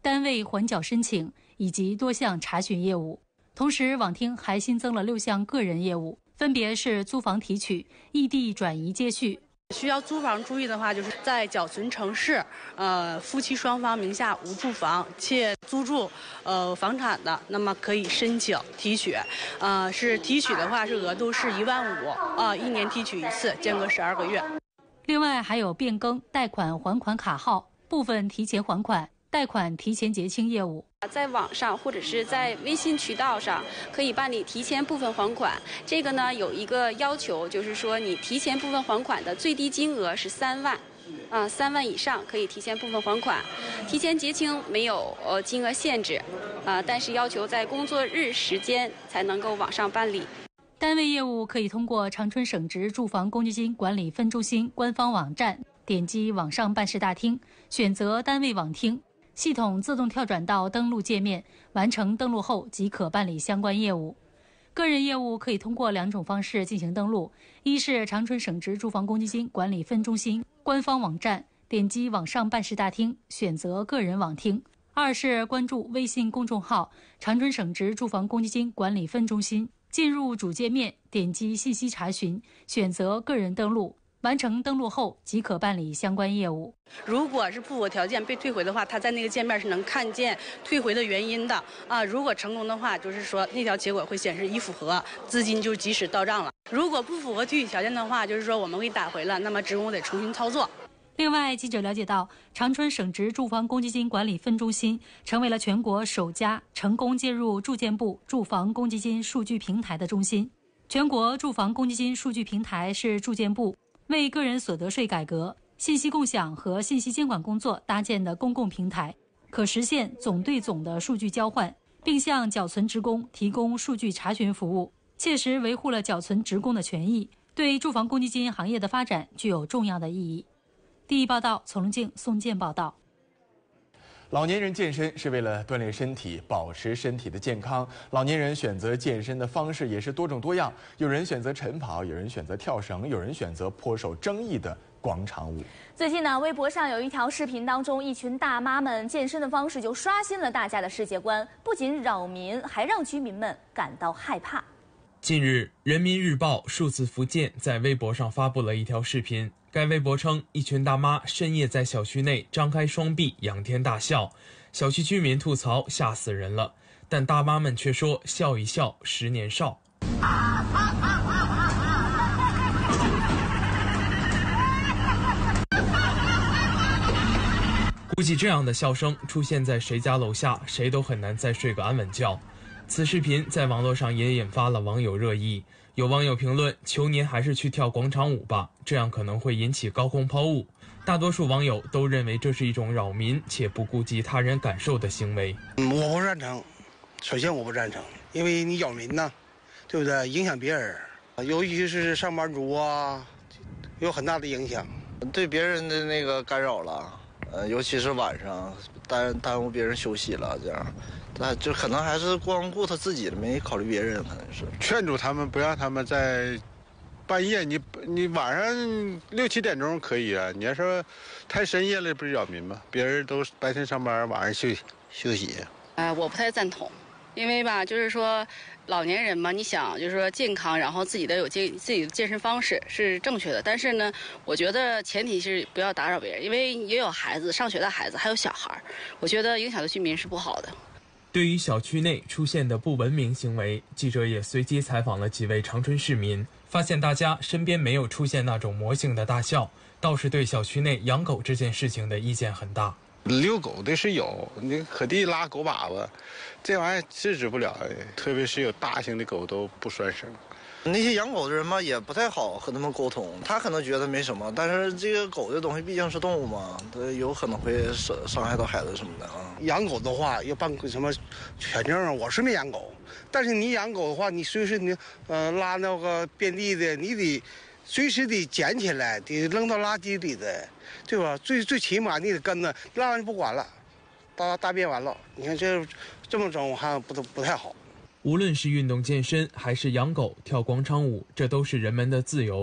单位缓缴申请以及多项查询业务。同时，网厅还新增了六项个人业务，分别是租房提取、异地转移接续。 需要租房注意的话，就是在缴存城市，呃，夫妻双方名下无住房且租住呃房产的，那么可以申请提取。呃，是提取的话是额度是一万五啊，一年提取一次，间隔十二个月。 另外还有变更贷款还款卡号、部分提前还款、贷款提前结清业务。 在网上或者是在微信渠道上可以办理提前部分还款，这个呢有一个要求，就是说你提前部分还款的最低金额是三万，啊，三万以上可以提前部分还款。提前结清没有呃金额限制，啊，但是要求在工作日时间才能够网上办理。 单位业务可以通过长春省直住房公积金管理分中心官方网站，点击网上办事大厅，选择单位网厅。系统自动跳转到登录界面，完成登录后即可办理相关业务。个人业务可以通过两种方式进行登录：一是长春省直住房公积金管理分中心官方网站，点击网上办事大厅，选择个人网厅；二是关注微信公众号“长春省直住房公积金管理分中心”，进入主界面，点击信息查询，选择个人登录。完成登录后即可办理相关业务。 如果是不符合条件被退回的话，他在那个界面是能看见退回的原因的啊。如果成功的话，就是说那条结果会显示已符合，资金就及时到账了。如果不符合具体条件的话，就是说我们会打回了，那么职工得重新操作。 另外，记者了解到，长春省直住房公积金管理分中心成为了全国首家成功接入住建部住房公积金数据平台的中心。全国住房公积金数据平台是住建部为个人所得税改革、信息共享和信息监管工作搭建的公共平台，可实现总对总的数据交换，并向缴存职工提供数据查询服务，切实维护了缴存职工的权益，对住房公积金行业的发展具有重要的意义。第一报道，从龙镜、宋健报道。 老年人健身是为了锻炼身体，保持身体的健康。老年人选择健身的方式也是多种多样，有人选择晨跑，有人选择跳绳，有人选择颇受争议的广场舞。 最近呢，微博上有一条视频当中，一群大妈们健身的方式就刷新了大家的世界观，不仅扰民，还让居民们感到害怕。 近日，人民日报数字福建在微博上发布了一条视频。该微博称，一群大妈深夜在小区内张开双臂仰天大笑，小区居民吐槽吓死人了，但大妈们却说笑一笑十年少。估计这样的笑声出现在谁家楼下，谁都很难再睡个安稳觉。此视频在网络上也引发了网友热议。有网友评论：“求您还是去跳广场舞吧，这样可能会引起高空抛物。”大多数网友都认为这是一种扰民且不顾及他人感受的行为。 我不赞成，首先我不赞成，因为你扰民呢，对不对？影响别人，尤其是上班族啊，有很大的影响， 对别人的那个干扰了，呃，尤其是晚上耽耽误别人休息了，这样。那就可能还是光顾他自己的，没考虑别人，可能是劝阻他们，不让他们在半夜，你你晚上六七点钟可以啊。你要说太深夜了，不是扰民吗？别人都白天上班，晚上休息休息。 呃，我不太赞同，因为吧，就是说老年人嘛，你想就是说健康，然后自己的有健自己的健身方式是正确的，但是呢，我觉得前提是不要打扰别人，因为也有孩子上学的孩子，还有小孩，我觉得影响到居民是不好的。 对于小区内出现的不文明行为，记者也随机采访了几位长春市民，发现大家身边没有出现那种魔性的大笑，倒是对小区内养狗这件事情的意见很大。 遛狗的是有，你可地拉狗粑粑，这玩意儿制止不了，特别是有大型的狗都不拴绳。 那些养狗的人嘛，也不太好和他们沟通。他可能觉得没什么，但是这个狗的东西毕竟是动物嘛，它有可能会伤伤害到孩子什么的啊。 养狗的话要办什么犬证啊？我是没养狗，但是你养狗的话，你随时你呃拉那个遍地的，你得随时得捡起来，得扔到垃圾里的，对吧？最最起码你得跟着，拉完就不管了，大大便完了，你看这这么整，我看不不太好。 无论是运动健身还是养狗、跳广场舞，这都是人们的自由。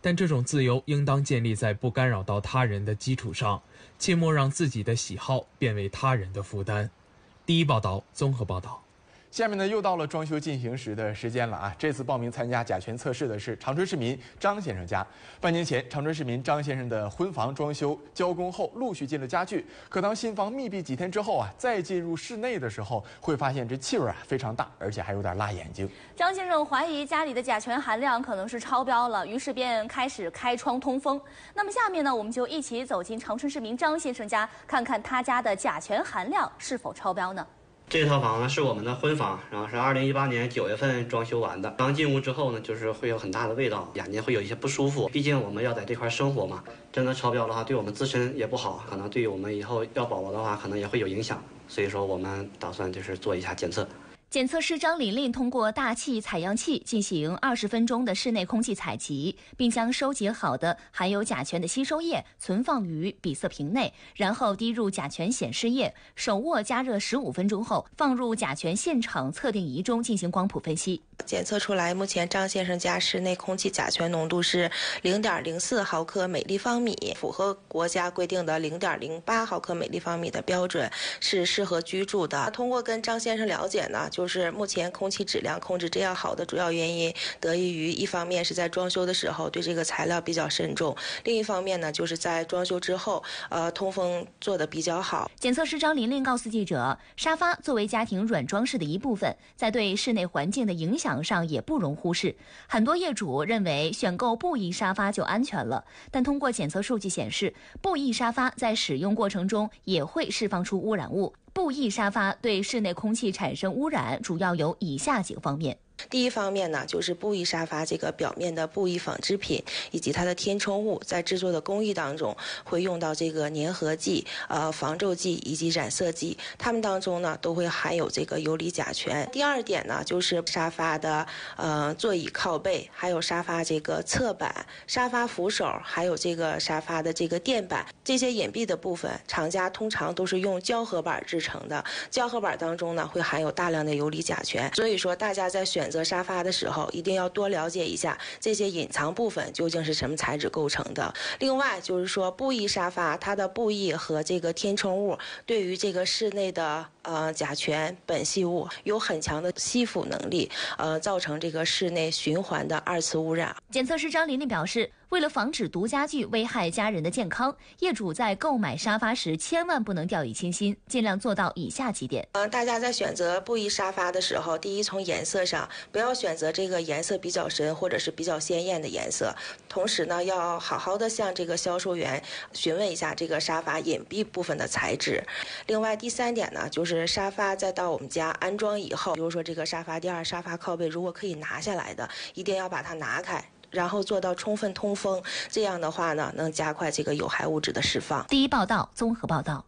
但这种自由应当建立在不干扰到他人的基础上，切莫让自己的喜好变为他人的负担。第一报道综合报道。 下面呢，又到了装修进行时的时间了啊！这次报名参加甲醛测试的是长春市民张先生家。半年前，长春市民张先生的婚房装修交工后，陆续进了家具。可当新房密闭几天之后啊，再进入室内的时候，会发现这气味啊非常大，而且还有点辣眼睛。 张先生怀疑家里的甲醛含量可能是超标了，于是便开始开窗通风。那么下面呢，我们就一起走进长春市民张先生家，看看他家的甲醛含量是否超标呢？ 这套房呢是我们的婚房，然后是二零一八年九月份装修完的。刚进屋之后呢，就是会有很大的味道，眼睛会有一些不舒服。毕竟我们要在这块生活嘛，真的超标的话，对我们自身也不好，可能对于我们以后要宝宝的话，可能也会有影响。所以说，我们打算就是做一下检测。 检测师张琳琳通过大气采样器进行二十分钟的室内空气采集，并将收集好的含有甲醛的吸收液存放于比色瓶内，然后滴入甲醛显示液，手握加热十五分钟后，放入甲醛现场测定仪中进行光谱分析。 检测出来，目前张先生家室内空气甲醛浓度是零点零四毫克每立方米，符合国家规定的零点零八毫克每立方米的标准，是适合居住的。通过跟张先生了解呢，就是目前空气质量控制这样好的主要原因，得益于一方面是在装修的时候对这个材料比较慎重，另一方面呢，就是在装修之后，呃，通风做得比较好。 检测师张琳琳告诉记者，沙发作为家庭软装饰的一部分，在对室内环境的影响上也不容忽视。很多业主认为选购布艺沙发就安全了，但通过检测数据显示，布艺沙发在使用过程中也会释放出污染物。布艺沙发对室内空气产生污染，主要有以下几个方面。 第一方面呢，就是布艺沙发这个表面的布艺纺织品以及它的填充物，在制作的工艺当中会用到这个粘合剂、呃防皱剂以及染色剂，它们当中呢都会含有这个游离甲醛。第二点呢，就是沙发的呃座椅靠背，还有沙发这个侧板、沙发扶手，还有这个沙发的这个垫板，这些隐蔽的部分，厂家通常都是用胶合板制成的，胶合板当中呢会含有大量的游离甲醛，所以说大家在选选择沙发的时候，一定要多了解一下这些隐藏部分究竟是什么材质构成的。另外就是说，布艺沙发它的布艺和这个填充物对于这个室内的呃甲醛、苯系物有很强的吸附能力，呃，造成这个室内循环的二次污染。 检测师张琳琳表示，为了防止毒家具危害家人的健康，业主在购买沙发时千万不能掉以轻心，尽量做到以下几点。 呃，大家在选择布艺沙发的时候，第一，从颜色上不要选择这个颜色比较深或者是比较鲜艳的颜色，同时呢，要好好的向这个销售员询问一下这个沙发隐蔽部分的材质。另外，第三点呢，就是沙发再到我们家安装以后，比如说这个沙发垫、沙发靠背，如果可以拿下来的，一定要把它拿开，然后做到充分通风，这样的话呢，能加快这个有害物质的释放。 第一报道综合报道。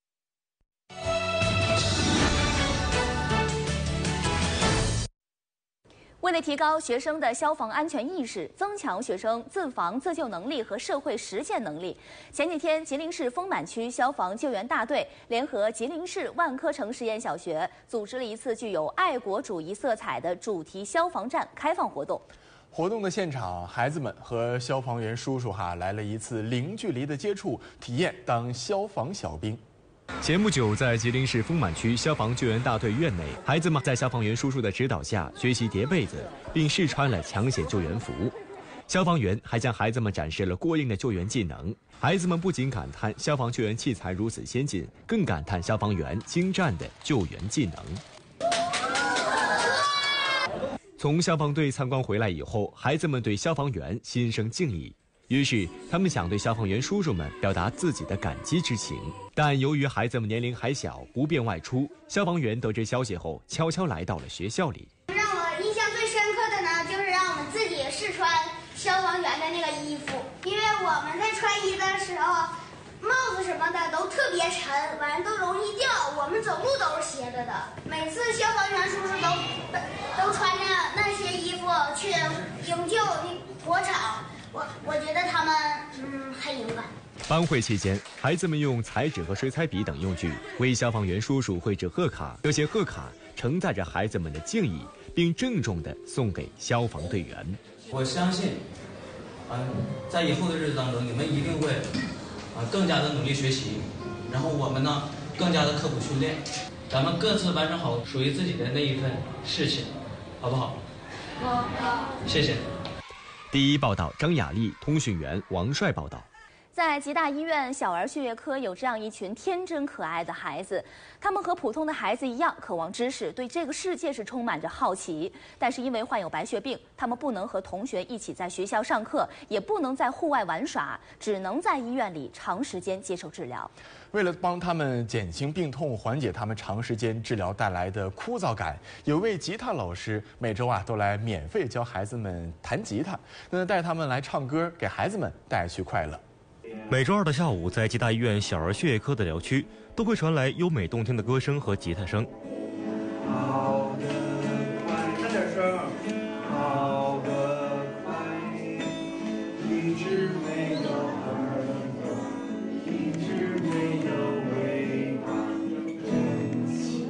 为了提高学生的消防安全意识，增强学生自防自救能力和社会实践能力，前几天吉林市丰满区消防救援大队联合吉林市万科城实验小学，组织了一次具有爱国主义色彩的主题消防站开放活动。 活动的现场，孩子们和消防员叔叔哈来了一次零距离的接触，体验当消防小兵。 前不久，在吉林市丰满区消防救援大队院内，孩子们在消防员叔叔的指导下学习叠被子，并试穿了抢险救援服。消防员还向孩子们展示了过硬的救援技能。孩子们不仅感叹消防救援器材如此先进，更感叹消防员精湛的救援技能。从消防队参观回来以后，孩子们对消防员心生敬意。于是，他们想对消防员叔叔们表达自己的感激之情，但由于孩子们年龄还小，不便外出，消防员得知消息后，悄悄来到了学校里。 让我印象最深刻的呢，就是让我们自己试穿消防员的那个衣服，因为我们在穿衣的时候，帽子什么的都特别沉，完都容易掉，我们走路都是斜着的。每次消防员叔叔都都穿着那些衣服去营救火场。我我觉得他们嗯很勇敢。 班会期间，孩子们用彩纸和水彩笔等用具为消防员叔叔绘制贺卡，这些贺卡承载着孩子们的敬意，并郑重地送给消防队员。 我相信啊，在以后的日子当中，你们一定会啊更加的努力学习，然后我们呢更加的刻苦训练，咱们各自完成好属于自己的那一份事情，好不好？好。谢谢。 第一报道，张雅丽，通讯员王帅报道。 在吉大医院小儿血液科有这样一群天真可爱的孩子，他们和普通的孩子一样，渴望知识，对这个世界是充满着好奇。但是因为患有白血病，他们不能和同学一起在学校上课，也不能在户外玩耍，只能在医院里长时间接受治疗。 为了帮他们减轻病痛，缓解他们长时间治疗带来的枯燥感，有位吉他老师每周啊都来免费教孩子们弹吉他，那带他们来唱歌，给孩子们带去快乐。 每周二的下午，在吉大医院小儿血液科的疗区，都会传来优美动听的歌声和吉他声。 好的快，大点声。好的快，一直没有耳朵，一直没有尾巴，真奇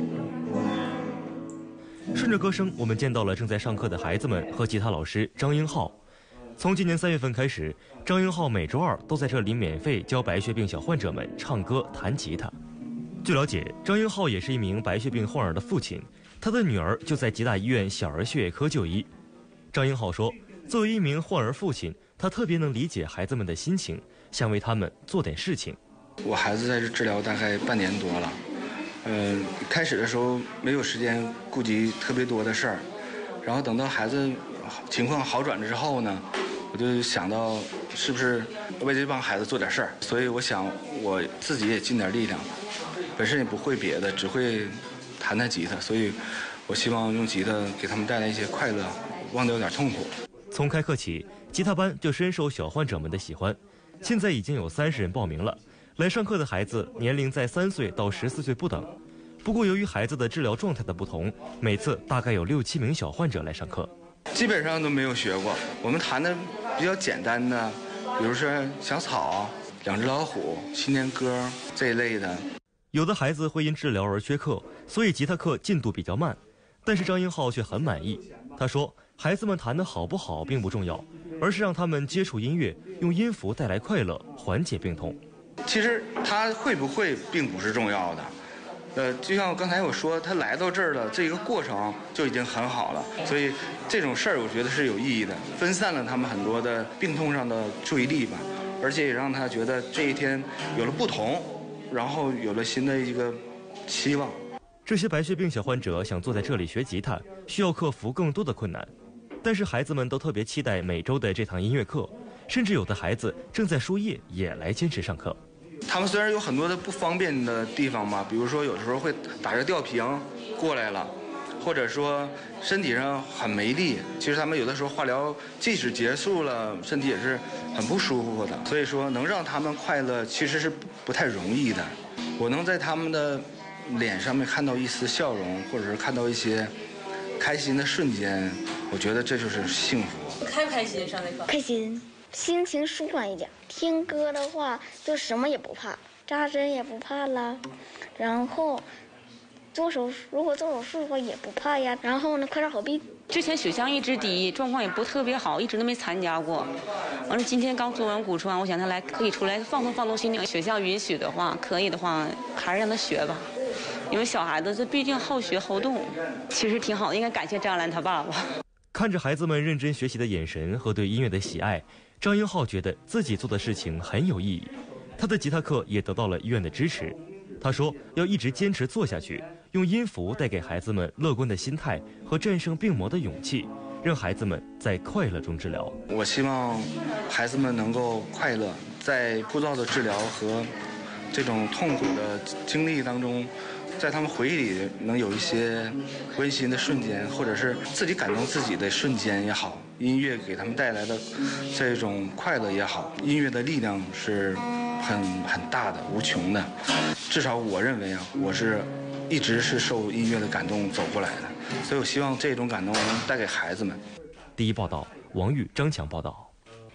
怪。 顺着歌声，我们见到了正在上课的孩子们和吉他老师张英浩。从今年三月份开始，张英浩每周二都在这里免费教白血病小患者们唱歌、弹吉他。据了解，张英浩也是一名白血病患儿的父亲，他的女儿就在吉大医院小儿血液科就医。张英浩说，作为一名患儿父亲，他特别能理解孩子们的心情，想为他们做点事情。 我孩子在这治疗大概半年多了，呃，开始的时候没有时间顾及特别多的事儿，然后等到孩子情况好转之后呢，我就想到是不是为这帮孩子做点事儿，所以我想我自己也尽点力量。本身也不会别的，只会弹弹吉他，所以我希望用吉他给他们带来一些快乐，忘掉点痛苦。 从开课起，吉他班就深受小患者们的喜欢，现在已经有三十人报名了。来上课的孩子年龄在三岁到十四岁不等。不过由于孩子的治疗状态的不同，每次大概有六七名小患者来上课。 基本上都没有学过，我们弹的比较简单的，比如说小草、两只老虎、新年歌这一类的。 有的孩子会因治疗而缺课，所以吉他课进度比较慢，但是张英浩却很满意。他说，孩子们弹得好不好并不重要，而是让他们接触音乐，用音符带来快乐，缓解病痛。 其实他会不会并不是重要的，呃，就像刚才我说，他来到这儿了，这个过程就已经很好了，所以这种事儿我觉得是有意义的，分散了他们很多的病痛上的注意力吧，而且也让他觉得这一天有了不同，然后有了新的一个希望。 这些白血病小患者想坐在这里学吉他，需要克服更多的困难，但是孩子们都特别期待每周的这堂音乐课，甚至有的孩子正在输液也来坚持上课。 他们虽然有很多的不方便的地方嘛，比如说有时候会打着吊瓶过来了，或者说身体上很没力，其实他们有的时候化疗即使结束了，身体也是很不舒服的。所以说能让他们快乐其实是不太容易的。我能在他们的脸上面看到一丝笑容，或者是看到一些开心的瞬间，我觉得这就是幸福。 开不开心上那课？ 开心，心情舒缓一点。听歌的话，就什么也不怕，扎针也不怕啦，然后做手如果做手术的话也不怕呀。然后呢，快点好病。 之前血象一直低，状况也不特别好，一直都没参加过。完了，今天刚做完骨穿，我想他来可以出来放松放松心情。血象允许的话，可以的话，还是让他学吧。因为小孩子这毕竟好学好动，其实挺好的，应该感谢张兰他爸爸。 看着孩子们认真学习的眼神和对音乐的喜爱，张英浩觉得自己做的事情很有意义。他的吉他课也得到了医院的支持。他说要一直坚持做下去，用音符带给孩子们乐观的心态和战胜病魔的勇气，让孩子们在快乐中治疗。 我希望孩子们能够快乐，在枯燥的治疗和这种痛苦的经历当中，在他们回忆里能有一些温馨的瞬间，或者是自己感动自己的瞬间也好，音乐给他们带来的这种快乐也好，音乐的力量是很很大的、无穷的。至少我认为啊，我是一直是受音乐的感动走过来的，所以我希望这种感动能带给孩子们。 第一报道，王玉、张强报道。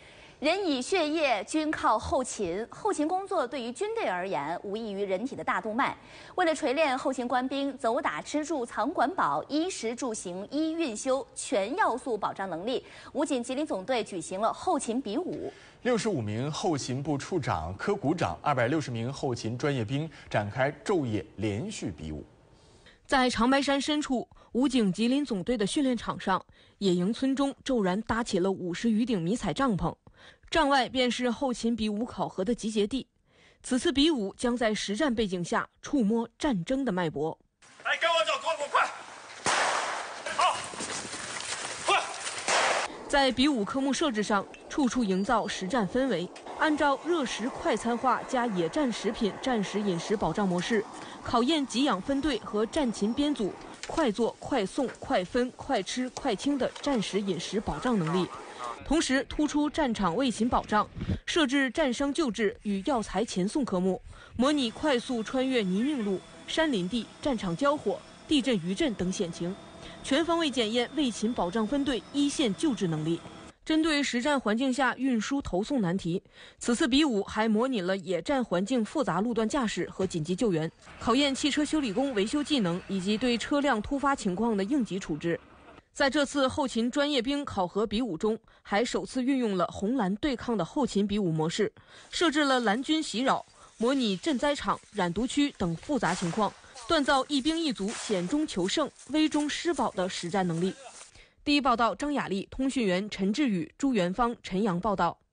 人以血液，均靠后勤。后勤工作对于军队而言，无异于人体的大动脉。为了锤炼后勤官兵走打吃住藏管饱、衣食住行一运修全要素保障能力，武警吉林总队举行了后勤比武。 六十五名后勤部处长、科股长，二百六十名后勤专业兵展开昼夜连续比武。 在长白山深处，武警吉林总队的训练场上，野营村中骤然搭起了五十余顶迷彩帐篷。帐外便是后勤比武考核的集结地，此次比武将在实战背景下触摸战争的脉搏。 来，跟我走，跟我快！好，快！ 在比武科目设置上，处处营造实战氛围，按照热食快餐化加野战食品战时饮食保障模式，考验给养分队和战勤编组快做、快送、快分、快吃、快清的战时饮食保障能力。同时突出战场卫勤保障，设置战伤救治与药材前送科目，模拟快速穿越泥泞路、山林地、战场交火、地震余震等险情，全方位检验卫勤保障分队一线救治能力。针对实战环境下运输投送难题，此次比武还模拟了野战环境复杂路段驾驶和紧急救援，考验汽车修理工维修技能以及对车辆突发情况的应急处置。在这次后勤专业兵考核比武中，还首次运用了红蓝对抗的后勤比武模式，设置了蓝军袭扰、模拟赈灾场、染毒区等复杂情况，锻造一兵一卒险中求胜、危中施保的实战能力。第一报道张雅丽，通讯员陈志宇、朱元芳、陈阳报道。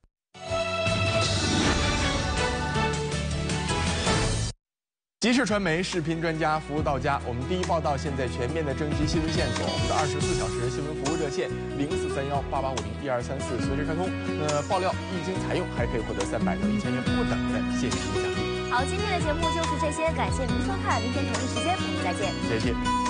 即时传媒视频专家服务到家，我们第一报道现在全面的征集新闻线索，我们的二十四小时新闻服务热线零四三幺八八五零一二三四随时开通。呃，爆料一经采用，还可以获得三百到一千元不等的现金奖励。 好，今天的节目就是这些，感谢您收看，明天同一时间我们再见。 再见。